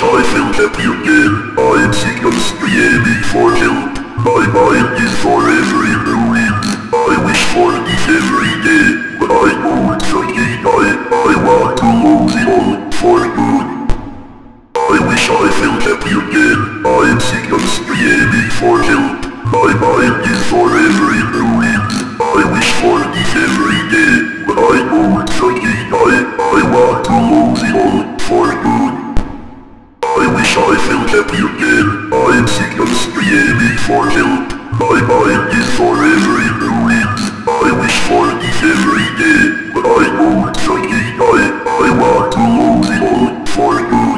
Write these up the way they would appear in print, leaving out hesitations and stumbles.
I felt happy again. I'm sick and screaming for help. My mind is forever in the wind. I wish for this every day. When I go thinking I want to lose it all for good. I wish I felt happy again. I'm sick and screaming for help. My mind is forever in the wind. I wish for this every day. When I go thinking I want to lose it all for good. I wish I felt happy again. I'm sick and screaming for help. My mind is forever in the wind. I wish for this every day. When I go thinking I want to lose it all for good.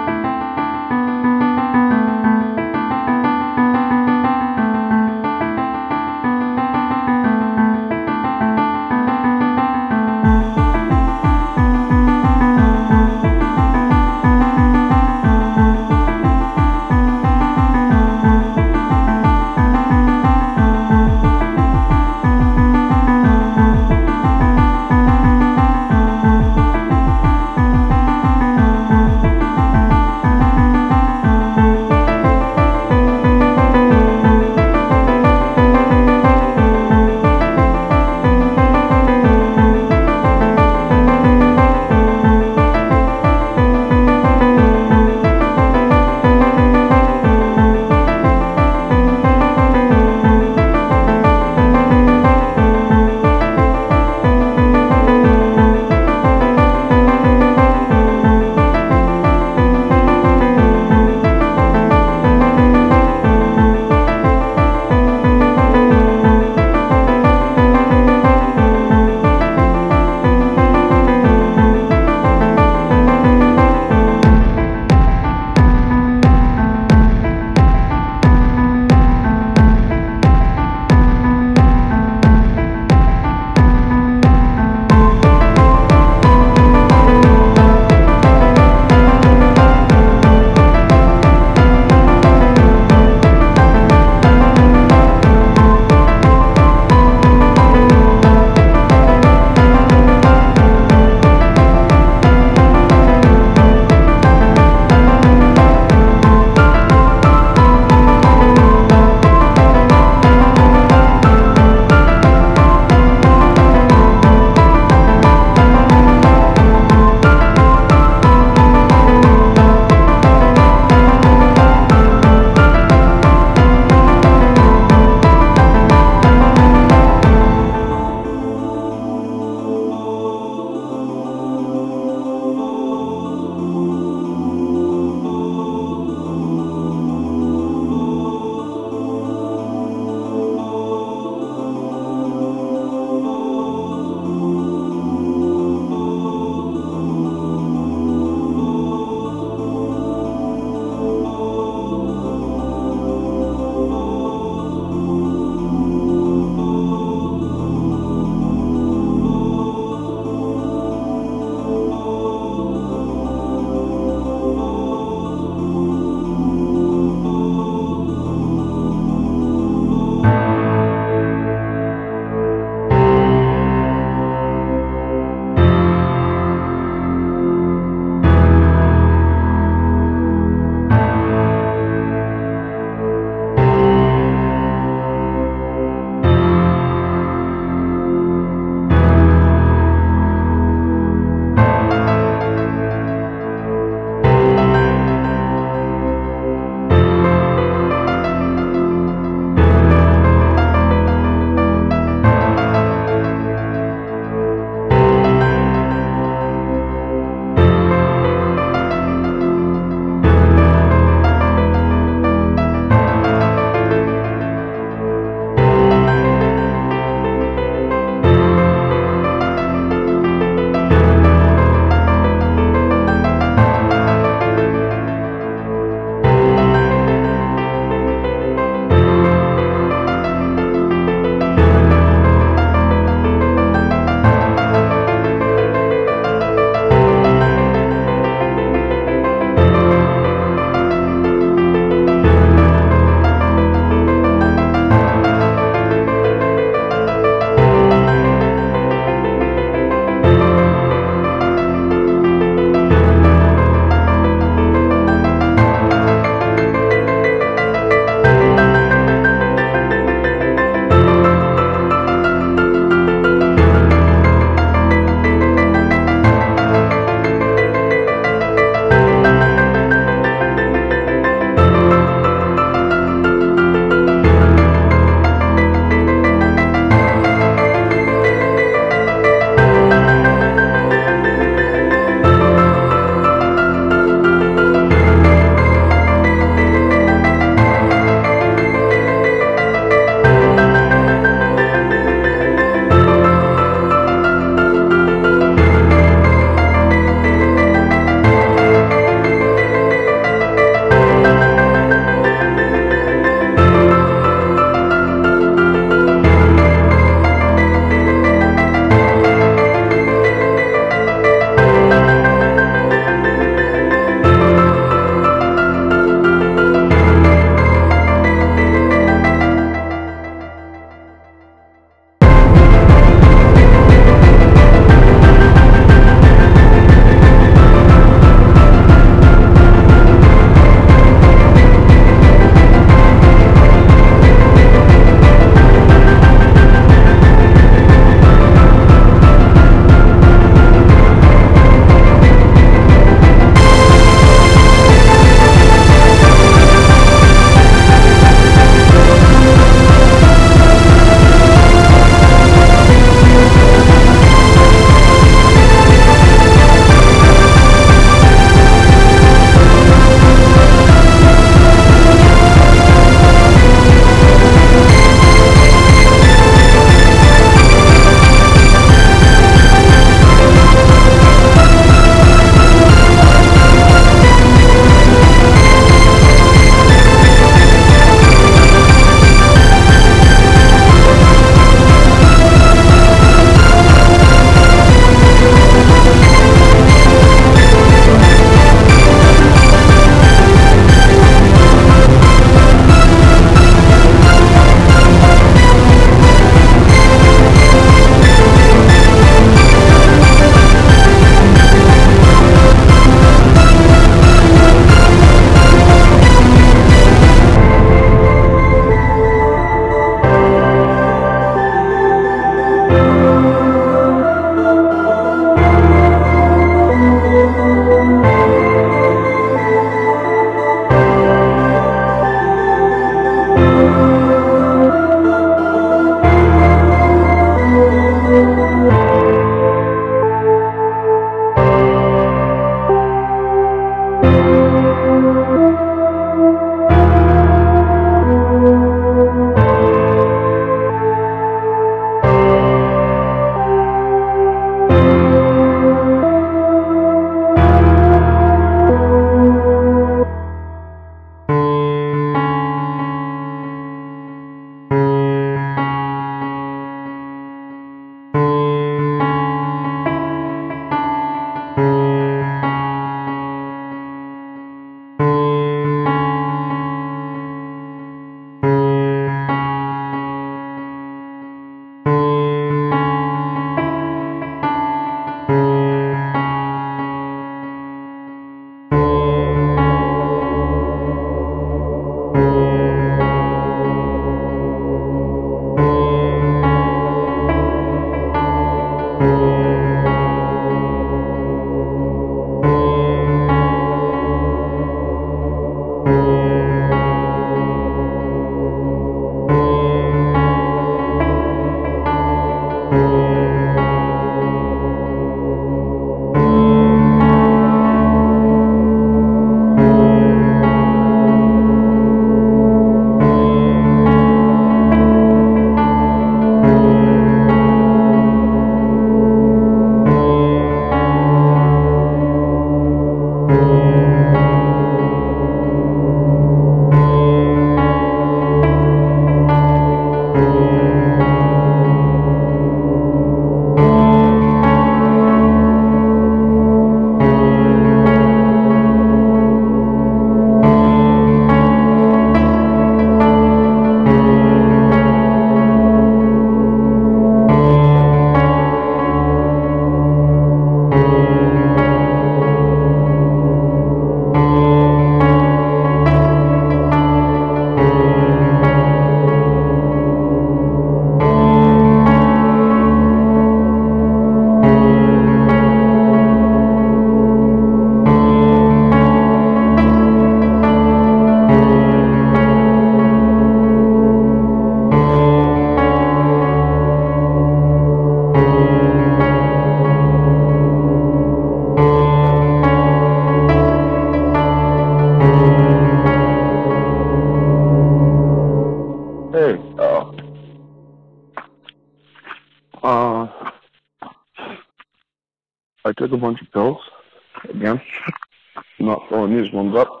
I took a bunch of pills. Again, I'm not throwing these ones up.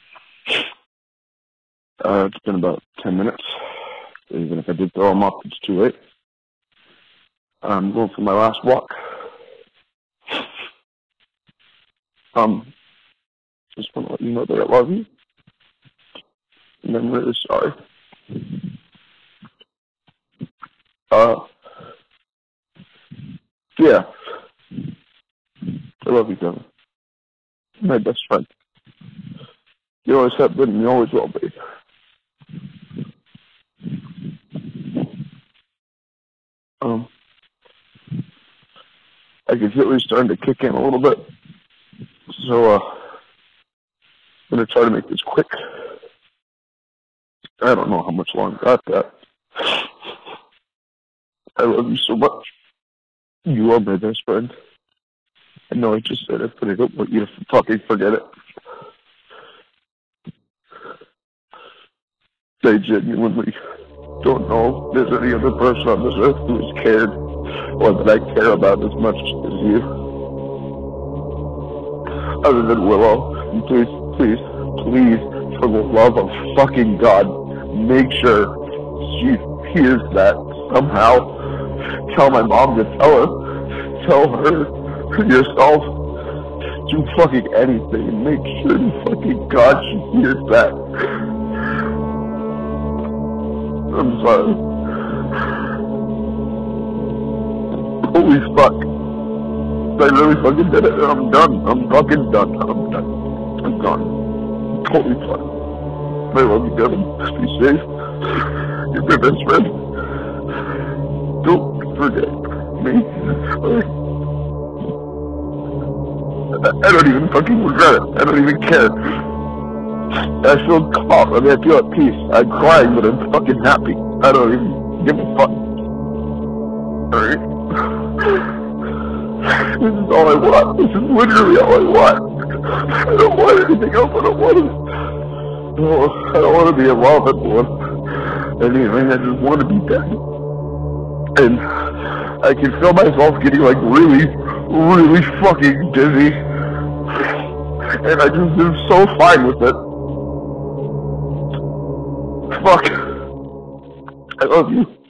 It's been about 10 minutes. Even if I did throw them up, it's too late. I'm going for my last walk. Just want to let you know that I love you. And I'm really sorry. Yeah. I love you, Kevin. My best friend. You always have been and you always will be. I can feel he's starting to kick in a little bit. So, I'm going to try to make this quick. I don't know how much longer I got that. I love you so much. You are my best friend. I know I just said it, but I don't want you to fucking forget it. I genuinely don't know if there's any other person on this earth who has cared, or that I care about as much as you. Other than Willow. And please, please, please, for the love of fucking God, make sure she hears that somehow. Tell my mom to tell her. Tell her yourself. Do fucking anything and make sure to fucking God she hears that. I'm sorry. Holy fuck. I really fucking did it. I'm done. I'm fucking done. I'm done. I'm gone. Holy fuck. I love you, Devin. Be safe. You're my best friend. Don't forget me. I don't even fucking regret it. I don't even care. I feel calm. I mean, I feel at peace. I'm crying, but I'm fucking happy. I don't even give a fuck. Alright? This is all I want. This is literally all I want. I don't want anything else. I don't want to... No, I don't want to be in love with anything. I just want to be dead. And I can feel myself getting like really, really fucking dizzy. And I just am so fine with it. Fuck. I love you.